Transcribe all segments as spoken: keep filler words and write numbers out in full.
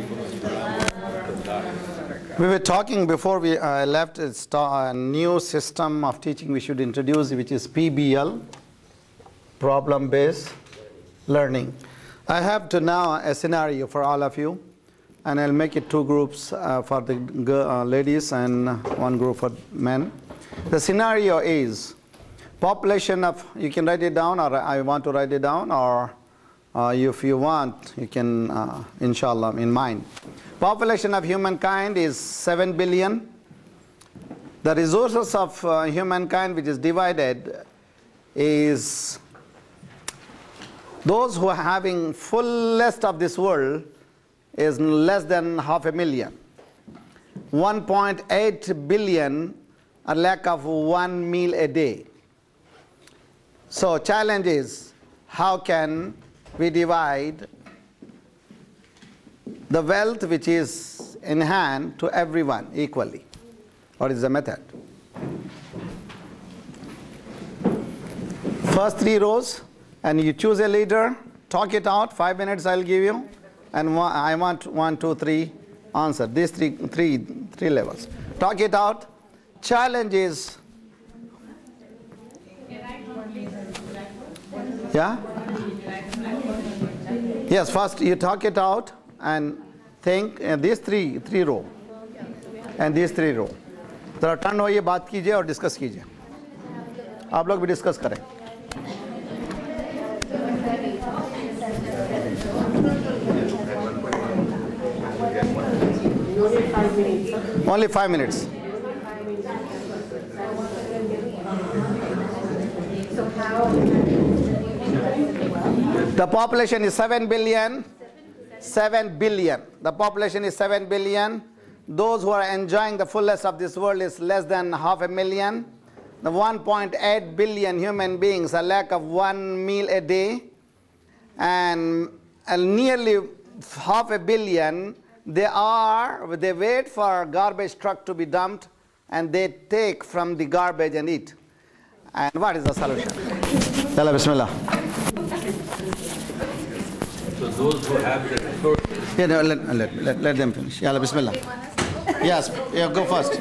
We were talking before we uh, left it's a new system of teaching we should introduce, which is P B L, problem-based learning. I have to now a scenario for all of you, and I'll make it two groups uh, for the uh, ladies and one group for men. The scenario is population of, you can write it down, or I want to write it down, or uh, if you want, you can, uh, inshallah, in mind. Population of humankind is seven billion. The resources of uh, humankind, which is divided, is those who are having fullest of this world is less than half a million. one point eight billion a lack of one meal a day. So challenge is, how can we divide the wealth which is in hand to everyone equally? What is the method? First three rows, and you choose a leader, talk it out, five minutes I'll give you, and one, I want one, two, three answer, these three, three, three levels. Talk it out. Challenge is, yeah? Yes, first you talk it out and think uh, these three, three row, and these three row. जरा turn होइए, बात कीजिए और discuss कीजिए. आप लोग भी discuss करें. Only five minutes. The population is seven billion. seven billion. The population is seven billion. Those who are enjoying the fullest of this world is less than half a million. The one point eight billion human beings, a lack of one meal a day. And, and nearly half a billion, they are, they wait for garbage truck to be dumped, and they take from the garbage and eat. And what is the solution? Yalla, bismillah. So those who have the resources. Yeah, no, let, let, let, let them finish. Yalla, bismillah. Yes, yeah, go first.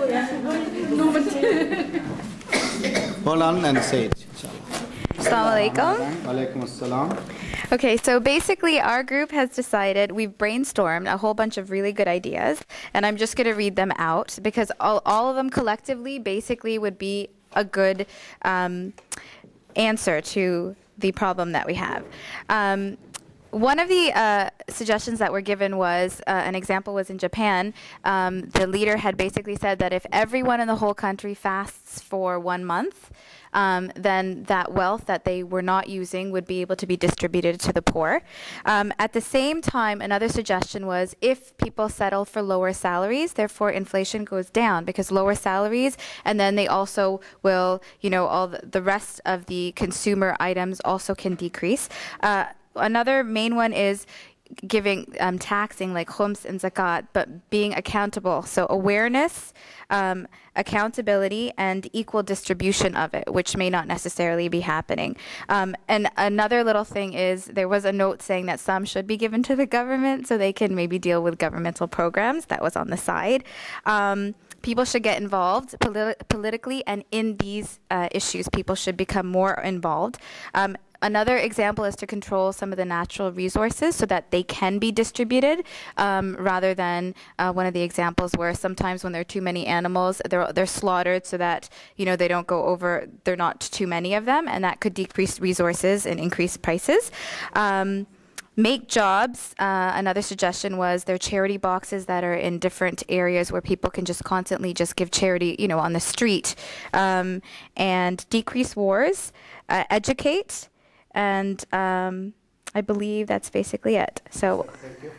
Hold on and say it. Assalamu alaikum. Walaikum assalam. Okay, so basically our group has decided, we've brainstormed a whole bunch of really good ideas, and I'm just going to read them out because all, all of them collectively basically would be a good um, answer to the problem that we have. Um, One of the uh, suggestions that were given was, uh, an example was in Japan, um, the leader had basically said that if everyone in the whole country fasts for one month, um, then that wealth that they were not using would be able to be distributed to the poor. Um, at the same time, another suggestion was if people settle for lower salaries, therefore inflation goes down because lower salaries, and then they also will, you know, all the, the rest of the consumer items also can decrease. Uh, Another main one is giving um, taxing like khums and zakat, but being accountable. So awareness, um, accountability, and equal distribution of it, which may not necessarily be happening. Um, and another little thing is there was a note saying that some should be given to the government so they can maybe deal with governmental programs. That was on the side. Um, People should get involved politi politically, and in these uh, issues, people should become more involved. Um, Another example is to control some of the natural resources so that they can be distributed, um, rather than uh, one of the examples where sometimes when there are too many animals, they're, they're slaughtered so that, you know, they don't go over, they're not too many of them, and that could decrease resources and increase prices. Um, Make jobs. Uh, another suggestion was there are charity boxes that are in different areas where people can just constantly just give charity, you know, on the street. Um, and decrease wars, uh, educate, and um, I believe that's basically it. So, thank you.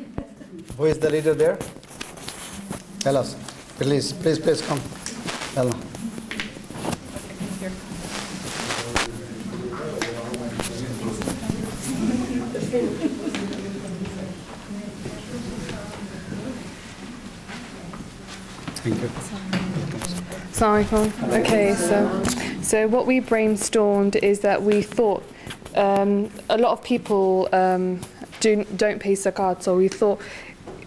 Who is the leader there? Tell us, please, please, please come. Tell us. Thank you. Assalamualaikum. Okay, so so what we brainstormed is that we thought um, a lot of people um, do, don't pay zakat, so we thought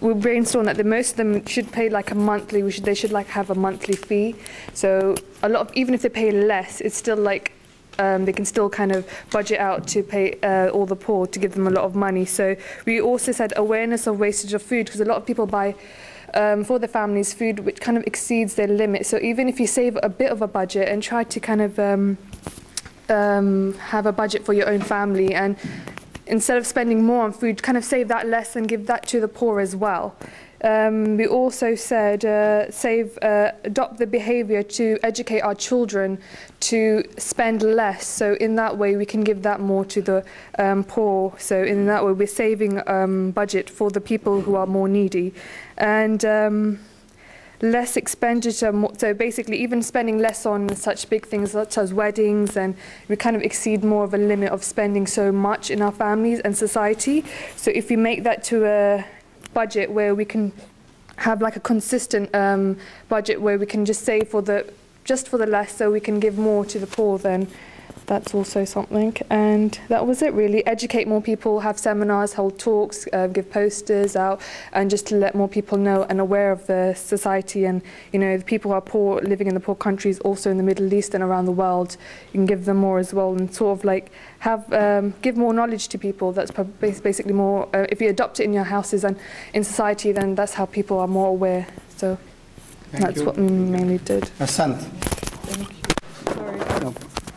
we brainstormed that the most of them should pay like a monthly. We should they should like have a monthly fee. So a lot of even if they pay less, it's still like um, they can still kind of budget out to pay uh, all the poor to give them a lot of money. So we also said awareness of wastage of food, because a lot of people buy. Um, for the families, food which kind of exceeds their limit. So even if you save a bit of a budget and try to kind of um, um, have a budget for your own family, and instead of spending more on food, kind of save that less and give that to the poor as well. Um, we also said uh, save, uh, adopt the behaviour to educate our children to spend less. So in that way we can give that more to the um, poor. So in that way we're saving um, budget for the people who are more needy. And um, less expenditure, more, so basically even spending less on such big things such as weddings, and we kind of exceed more of a limit of spending so much in our families and society. So if we make that to a budget where we can have like a consistent um, budget where we can just save for the just for the less, so we can give more to the poor, then that's also something. And that was it really. Educate more people, have seminars, hold talks, uh, give posters out, and just to let more people know and aware of the society, and you know the people who are poor, living in the poor countries, also in the Middle East and around the world. You can give them more as well, and sort of like have um, give more knowledge to people. That's basically more. Uh, if you adopt it in your houses and in society, then that's how people are more aware. So Thank that's you. what we mainly did. Asant. Thank you. Sorry. No.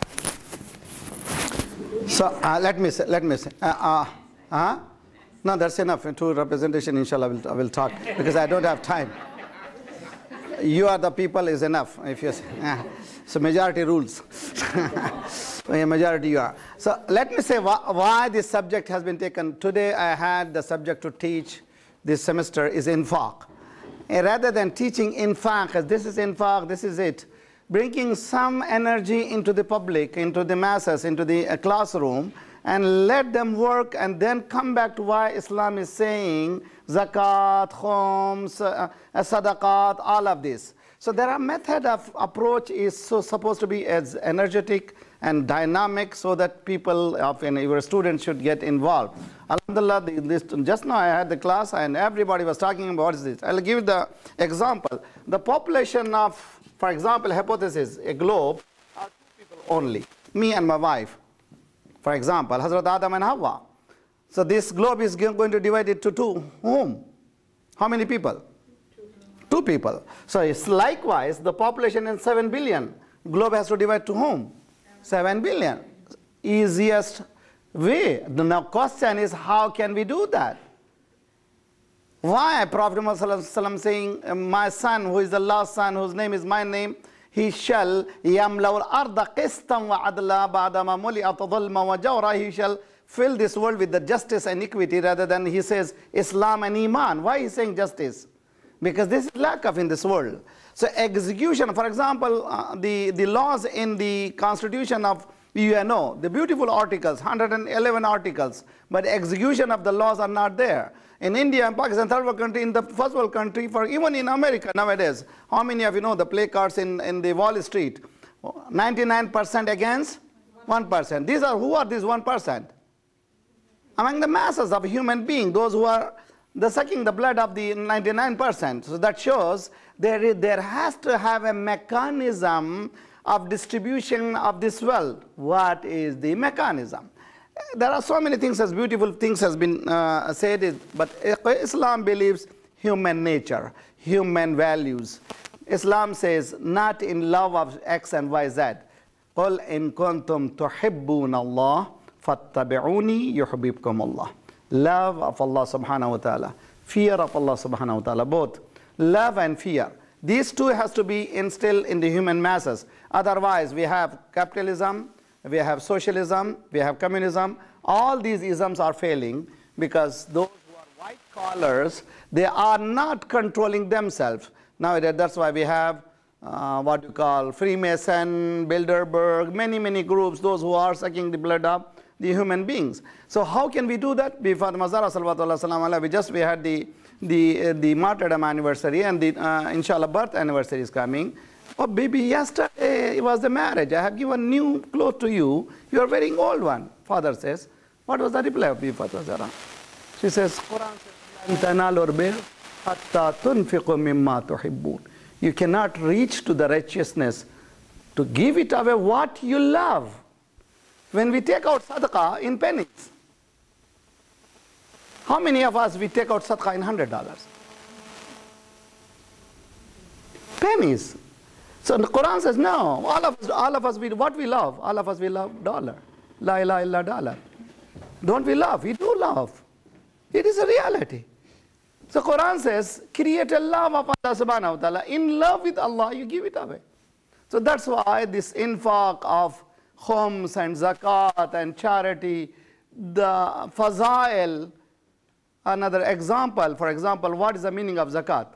So uh, let me say, let me say, uh, uh, uh, no, that's enough. Two representation, inshallah, I will, I will talk, because I don't have time. You are the people is enough. If you say, uh, so majority rules. Majority you are. So let me say why, why this subject has been taken. Today I had the subject to teach this semester is infaq. And rather than teaching infaq, as this is infaq, this is it, bringing some energy into the public, into the masses, into the uh, classroom, and let them work, and then come back to why Islam is saying zakat, khums, uh, sadaqat, all of this. So there are method of approach is so supposed to be as energetic and dynamic, so that people, of and your students should get involved. Alhamdulillah, this, just now I had the class and everybody was talking about what is this. I'll give the example. The population of, for example, hypothesis, a globe, are two people only, me and my wife. For example, Hazrat Adam and Hawa. So this globe is going to divide it to two. Whom? How many people? Two, two people. So it's likewise, the population is seven billion. Globe has to divide to whom? seven billion. Easiest way. The now question is, how can we do that? Why Prophet Muhammad saying, my son, who is the last son, whose name is my name, he shall yamlaul arda qistan wa adla ba'dama muli'at dhulma wa jawra, he shall fill this world with the justice and equity, rather than he says Islam and Iman. Why is he saying justice? Because this is lack of in this world. So execution, for example, uh, the, the laws in the constitution of U N O, the beautiful articles, one hundred eleven articles, but execution of the laws are not there. In India and Pakistan, third world country, in the first world country, for even in America nowadays, how many of you know the placards in, in the Wall Street? ninety-nine percent against one percent. These are, who are these one percent? Among the masses of human beings, those who are the sucking the blood of the ninety-nine percent. So that shows there, is, there has to have a mechanism of distribution of this wealth. What is the mechanism? There are so many things, as beautiful things has been uh, said, but Islam believes human nature, human values. Islam says, not in love of X and Y, Z. قُلْ إِن كُنْتُمْ تُحِبُّونَ اللَّهِ فَاتَّبِعُونِي يُحْبِبْكُمُ اللَّهِ. Love of Allah subhanahu wa ta'ala, fear of Allah subhanahu wa ta'ala, both. Love and fear. These two has to be instilled in the human masses. Otherwise, we have capitalism, we have socialism, we have communism. All these isms are failing because those who are white collars, they are not controlling themselves. Nowadays, that's why we have uh, what you call Freemason, Bilderberg, many, many groups, those who are sucking the blood of the human beings. So how can we do that? Before Mazara sallallahu alaihi wasallam, we just we had the the uh, the martyrdom anniversary, and the uh, inshallah birth anniversary is coming. Oh baby, yesterday it was the marriage. I have given new clothes to you. You are wearing old one. Father says, what was the reply of Bibi Fatma Zara? She says, Quran says, حَتَّى تُنْفِقُوا مِمَّا تُحِبُّونَ. You cannot reach to the righteousness to give it away what you love. When we take out sadaqah in pennies, how many of us we take out sadaqah in one hundred dollars? Pennies. So the Quran says, no, all of us, all of us we, what we love, all of us we love dollar. La ilaha illa dollar. Don't we love? We do love. It is a reality. So Quran says, create a love of Allah subhanahu wa ta'ala. In love with Allah, you give it away. So that's why this infaq of khums and zakat and charity, the fazail, another example, for example, what is the meaning of zakat?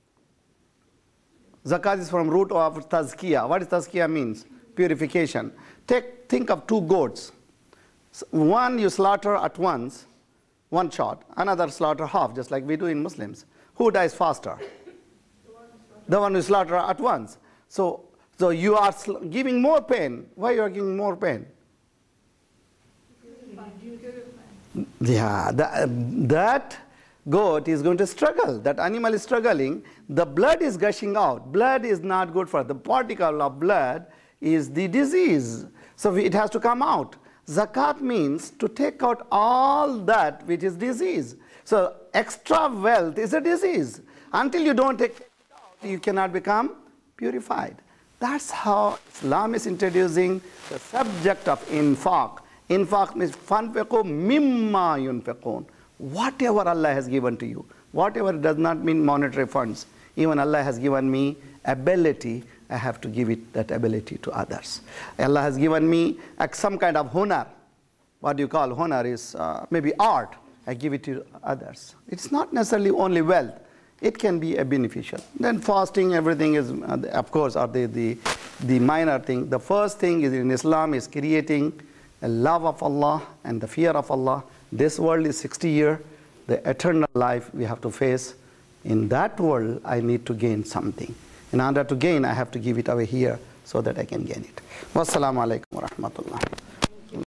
Zakat is from root of tazkiyah. What does tazkiyah means? Purification. Take, think of two goats. One you slaughter at once, one shot. Another slaughter half, just like we do in Muslims. Who dies faster? The one who slaughter at once. So, so you are giving more pain. Why you are giving more pain? Yeah, that, that goat is going to struggle. That animal is struggling. The blood is gushing out. Blood is not good for the particle of blood is the disease. So it has to come out. Zakat means to take out all that which is disease. So extra wealth is a disease. Until you don't take it out, you cannot become purified. That's how Islam is introducing the subject of infaq. Infaq means fanfiqu mimma yunfiqun. Whatever Allah has given to you, whatever does not mean monetary funds. Even Allah has given me ability, I have to give it that ability to others. Allah has given me uh, some kind of hunar. What do you call hunar is uh, maybe art. I give it to others. It's not necessarily only wealth. It can be a beneficial. Then fasting, everything is, uh, of course, are the, the, the minor thing. The first thing is in Islam is creating a love of Allah and the fear of Allah. This world is sixty years. The eternal life we have to face. In that world, I need to gain something. In order to gain, I have to give it away here so that I can gain it. Wassalamu alaikum wa rahmatullah.